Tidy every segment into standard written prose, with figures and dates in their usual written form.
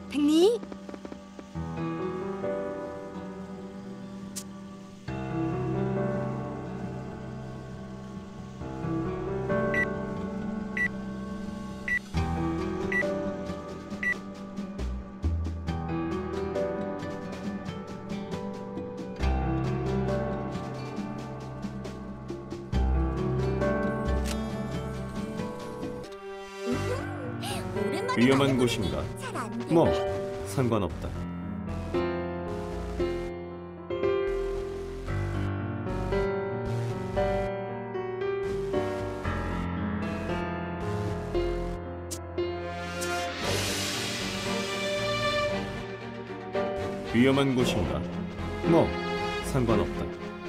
ทางนี้ 위험한 곳인가? 뭐 상관없다. 위험한 곳인가? 뭐 상관없다.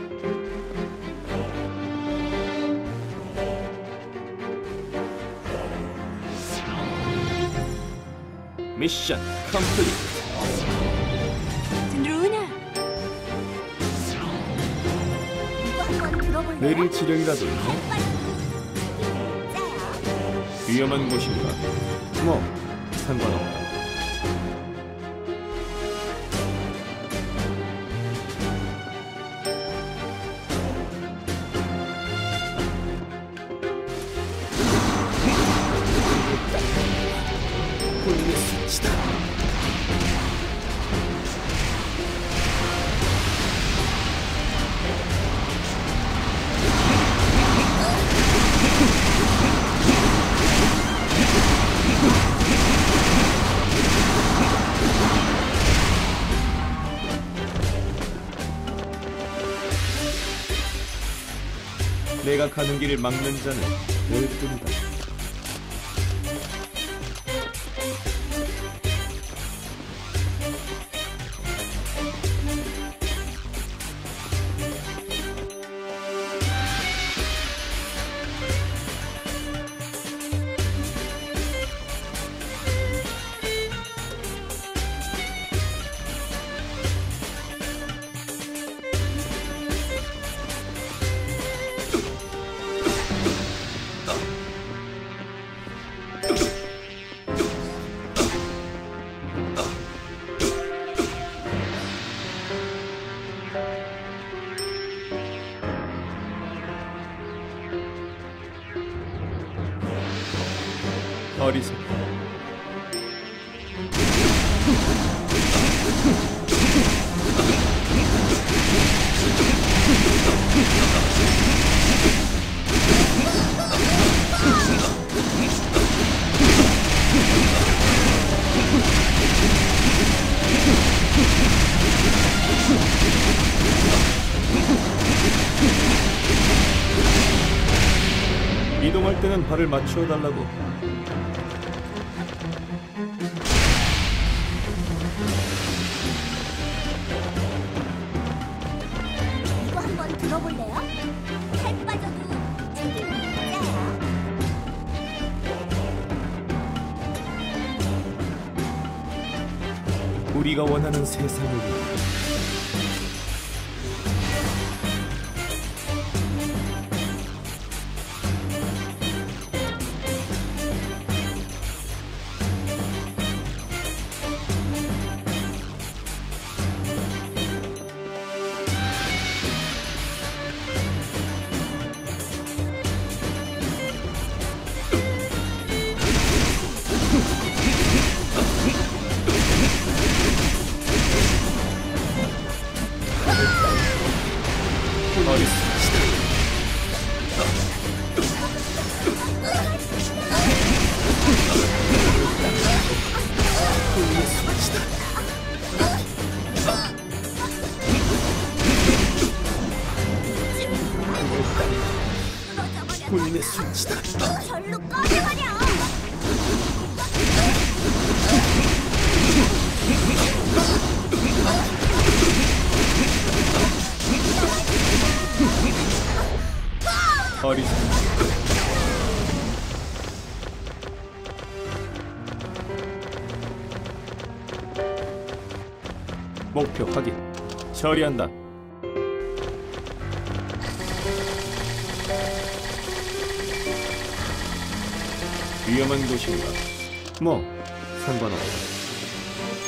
미션 컴플리트. ฉันรู้นะ 내릴 지령이라도 있나? 위험한 곳인가? 뭐 상관없다. 본인의 수치다. 내가 가는 길을 막는 자는 늘 뿐이다. 어리석다. 이동할 때는 발을 맞추어 달라고. 이거 한번 들어볼래요? 살 빠져도 책임은 있어요. 우리가 원하는 세상을 위해 본인의 수치다. 절로 꺼내버려. 어리석다. 목표 확인. 처리한다. 위험한 곳인가? 뭐 상관없다.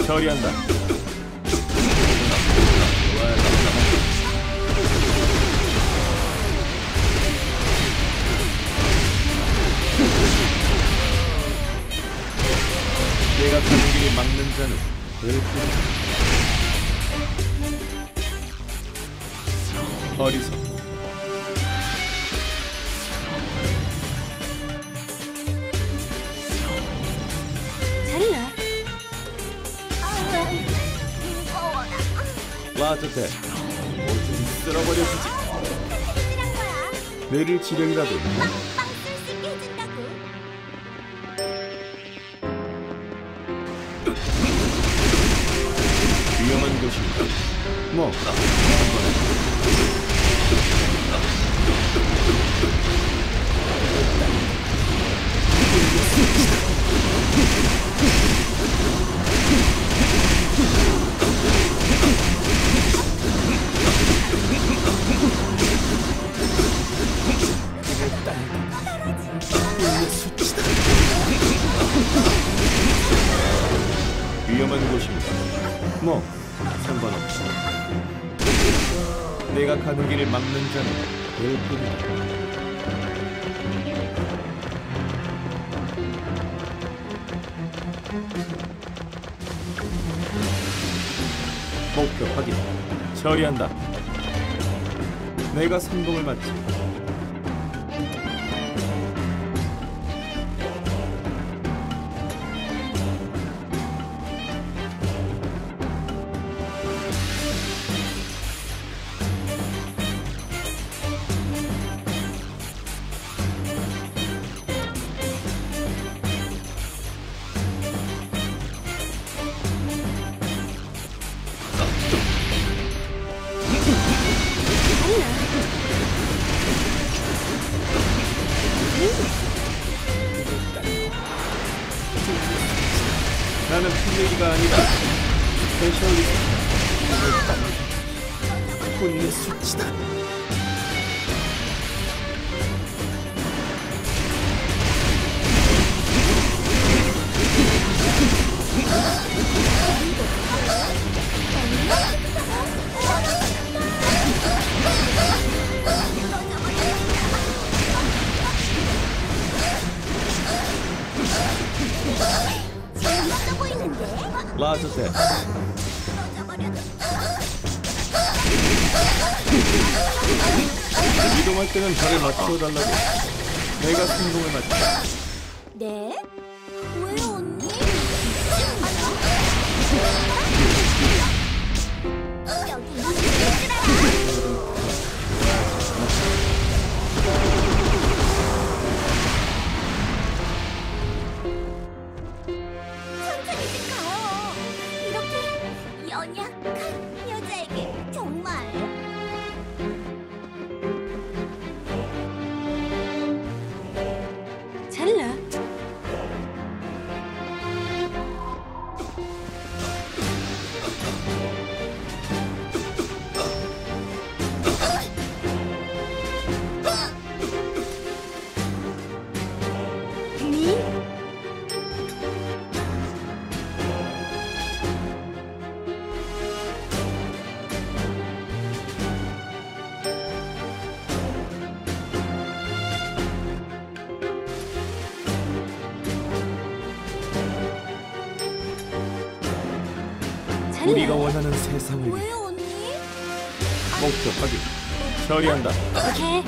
처리한다. 내가 가는 길을 막는 자는 그뿐이다. 어리석. 잘라. 무거워라. 라저테 모조리 쓸어버려주지. 해주란 거야. 뇌를 지령이라도 빵빵 쓸 수 있게 해준다고. 위험한 곳인가? 뭐 위험한 곳인가? 뭐 상관없어. 내가 가는 길을 막는 자는 그뿐이다. 목표 확인. 처리한다. 내가 성공을 맞지. 나는 필리기가 아니라 스페셜리스트. 혼의 수치다. 재밌어 보이는데? 라저테 이동할 때는 저를 맞춰달라고. 내가 성공을 맞지. 네? 왜 언니? 여기 있을 줄 알아. 천천히 좀 가요. 이렇게 연약한 여자에게 정말. 잘라. 니? 잘라. 우리가 원하는 세상을 위해 왜 언니? 목표 확인. 처리한다. 오케이.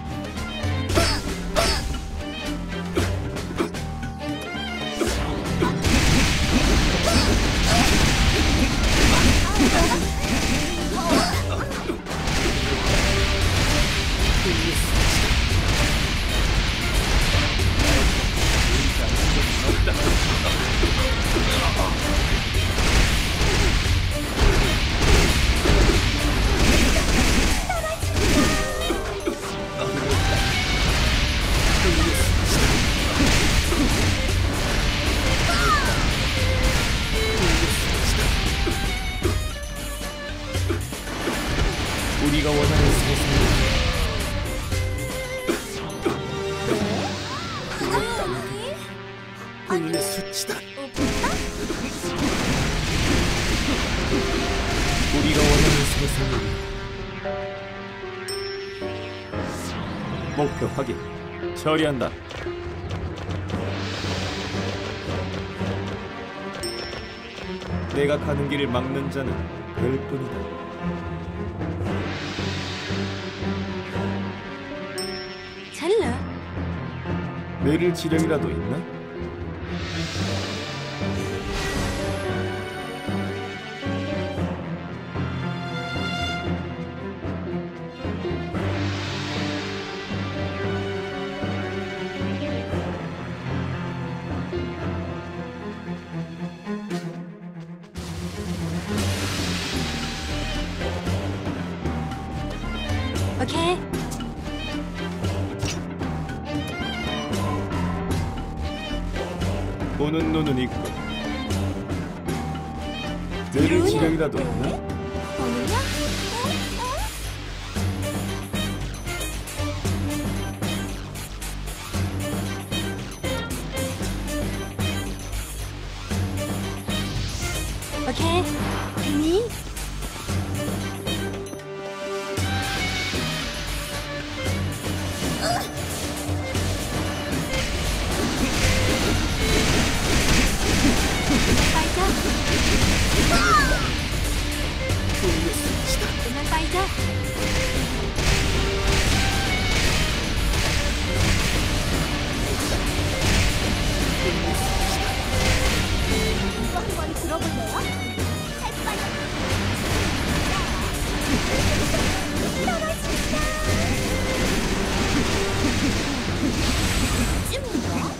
우리가 원하는 세상을 왜 언니? 혼의 수치다. 오빠? 우리가 원하는 세상을 목표 확인. 처리한다. 내가 가는 길을 막는 자는 별뿐이다. 잘라. 내릴 지령이라도 있나? 오케이. 보는 눈은 있고. 내릴 지령이라도 있나? 어느냐? 오케이. 니? 빨자. 그만 빨자. 이거 한번 들어볼래요? 햇반이 떨어진다. 쯤인가?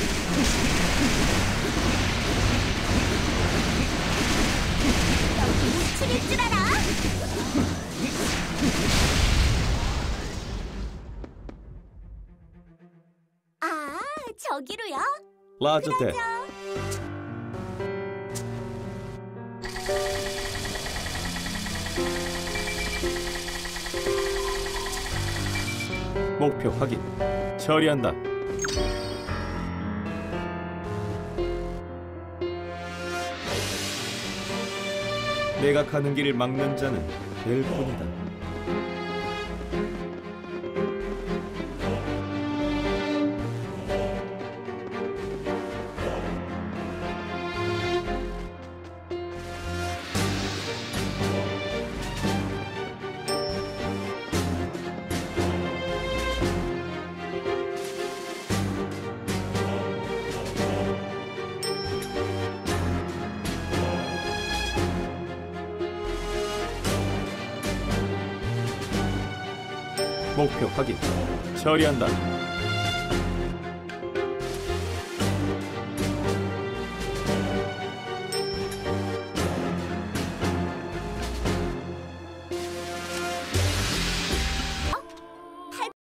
여기 묻힐 줄 알아? 아, 저기로요? 라저 대. 목표 확인. 처리한다. 내가 가는 길을 막는 자는 별뿐이다. 목표 확인. 처리한다.